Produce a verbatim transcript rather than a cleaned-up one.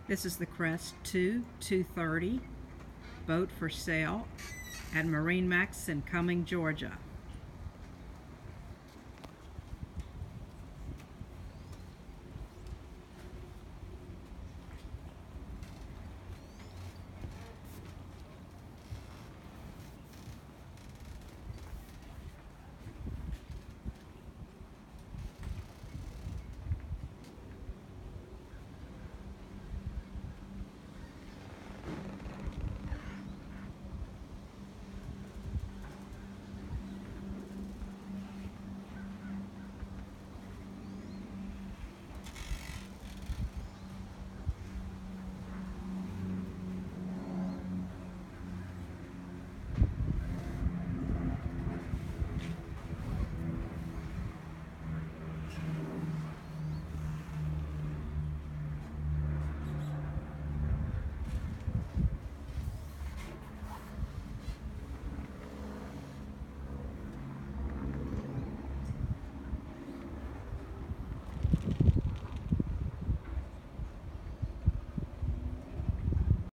This is the Crest two two thirty boat for sale at MarineMax in Cumming, Georgia.